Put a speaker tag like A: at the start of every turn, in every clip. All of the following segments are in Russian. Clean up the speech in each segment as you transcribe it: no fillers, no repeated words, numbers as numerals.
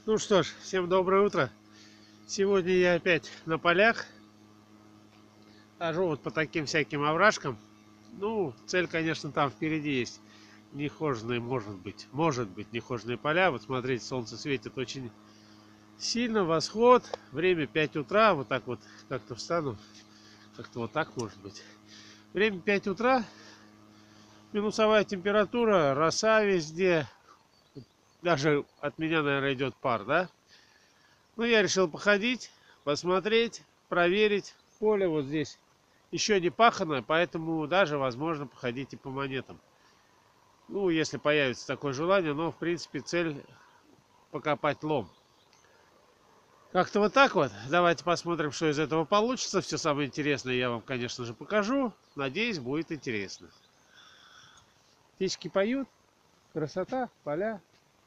A: Ну что ж, всем доброе утро. Сегодня я опять на полях. Хожу вот по таким всяким овражкам. Ну, цель, конечно, там впереди есть. Нехоженные, может быть, нехоженные поля. Вот смотрите, солнце светит очень сильно. Восход. Время 5 утра. Вот так вот как-то встану. Как-то вот так может быть. Время 5 утра. Минусовая температура. Роса везде. Даже от меня, наверное, идет пар, да? Ну, я решил походить, посмотреть, проверить. Поле вот здесь еще не паханое, поэтому даже возможно походить и по монетам. Ну, если появится такое желание, но в принципе цель покопать лом. Как-то вот так вот. Давайте посмотрим, что из этого получится. Все самое интересное я вам, конечно же, покажу. Надеюсь, будет интересно. Птички поют. Красота, поля.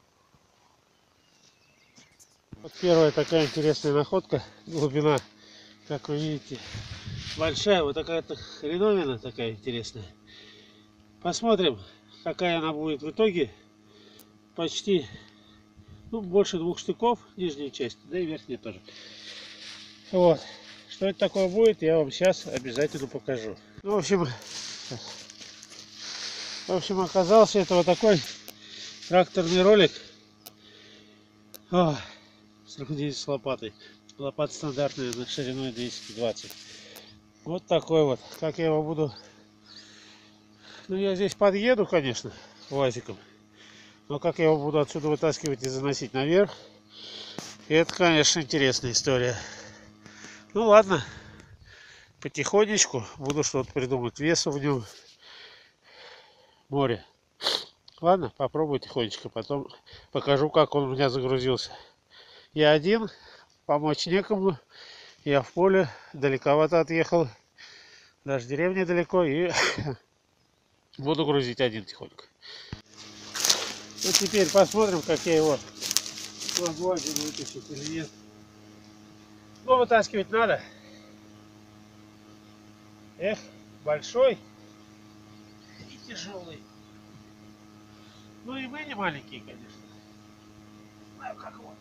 A: Вот первая такая интересная находка. Глубина, как вы видите, большая. Вот такая-то хреновина такая интересная. Посмотрим, какая она будет в итоге. Почти, ну, больше 2 штыков, нижняя часть, да и верхняя тоже. Вот. Что это такое будет, я вам сейчас обязательно покажу. Ну, в общем, оказался это вот такой тракторный ролик. О, с лопатой. Лопата стандартная, на шириной 220. Вот такой вот. Как я его буду... Ну, я здесь подъеду, конечно, УАЗиком. Но как я его буду отсюда вытаскивать и заносить наверх, это, конечно, интересная история. Ну ладно, потихонечку буду что-то придумать. Весу в нем море. Ладно, попробую тихонечко, потом покажу, как он у меня загрузился. Я один, помочь некому. Я в поле, далековато отъехал. Даже деревня далеко, и буду грузить один тихонько. Ну теперь посмотрим, как я его смогу один вытащить или нет. Ну, вытаскивать надо. Эх, большой и тяжелый. Ну и мы не маленькие, конечно. Не знаю, как его.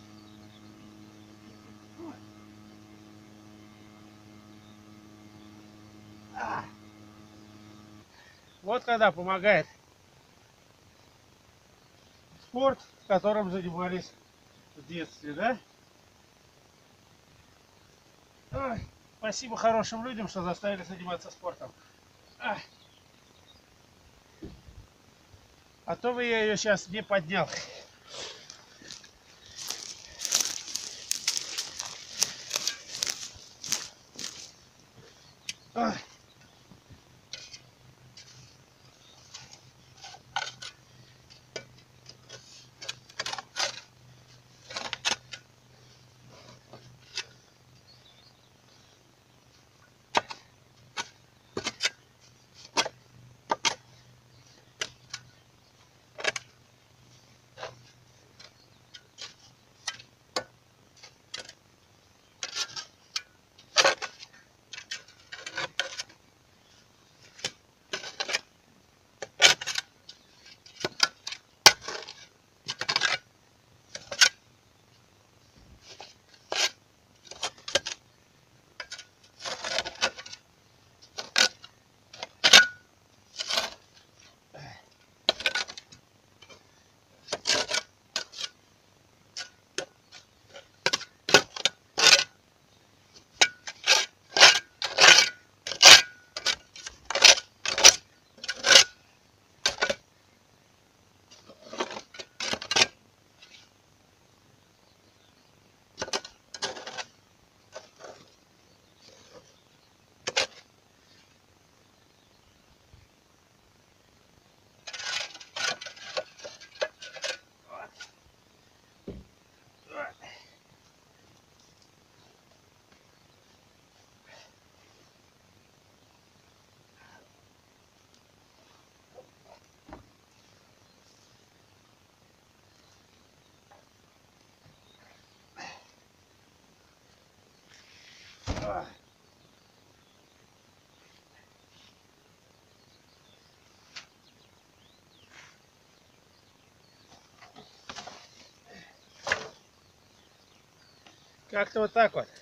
A: Вот когда помогает спорт, которым занимались в детстве, да? Ой, спасибо хорошим людям, что заставили заниматься спортом. А то бы я ее сейчас не поднял. Ой. Как-то вот так вот.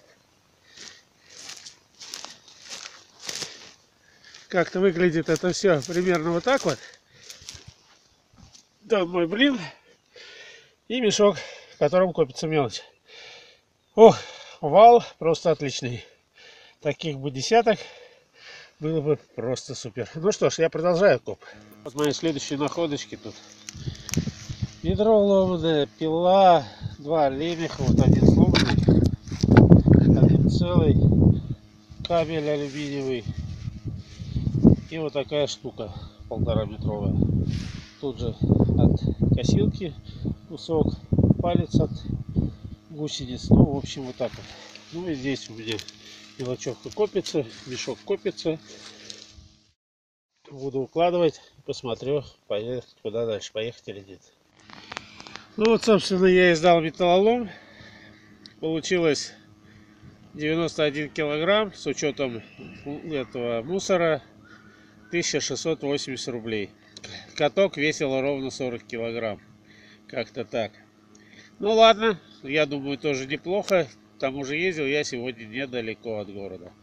A: Как-то выглядит это все примерно вот так вот. Да, мой блин. И мешок, в котором копится мелочь. Ох, вал просто отличный. Таких бы десяток было бы просто супер. Ну что ж, я продолжаю коп. Вот мои следующие находочки тут. Ведро ломаное, пила, два лемеха, вот один сломанный, один целый, кабель алюминиевый и вот такая штука 1,5-метровая. Тут же от косилки кусок, палец от гусениц, ну в общем вот так вот. Ну и здесь у меня мелочевка копится, мешок копится. Буду укладывать, посмотрю, куда дальше поехать или нет. Ну вот, собственно, я издал металлолом. Получилось 91 килограмм с учетом этого мусора, 1680 рублей. Каток весил ровно 40 килограмм. Как-то так. Ну ладно, я думаю, тоже неплохо. К тому же ездил я сегодня недалеко от города.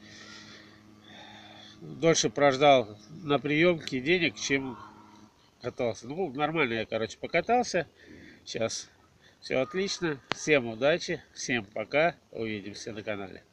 A: Дольше прождал на приемке денег, чем катался. Ну, нормально я, короче, покатался. Сейчас все отлично. Всем удачи, всем пока. Увидимся на канале.